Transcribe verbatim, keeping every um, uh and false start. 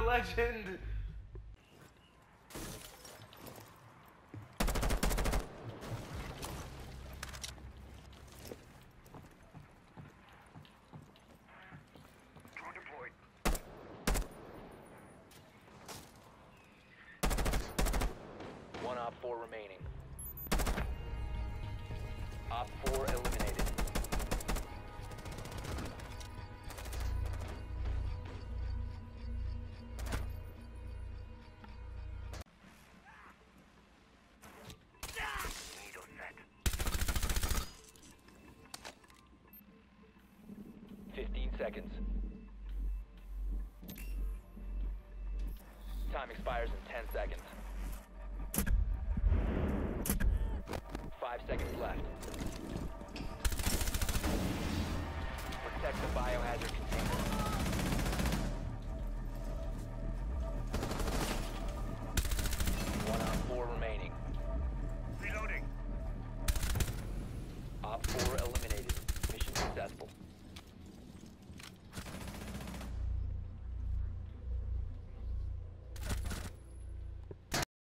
legend. Drone deployed. One Op four remaining. Op four eliminated. Needle set. Fifteen seconds. Time expires in ten seconds. Five seconds left. Protect the biohazard container. One Op four remaining. Reloading. Op four eliminated. Mission successful.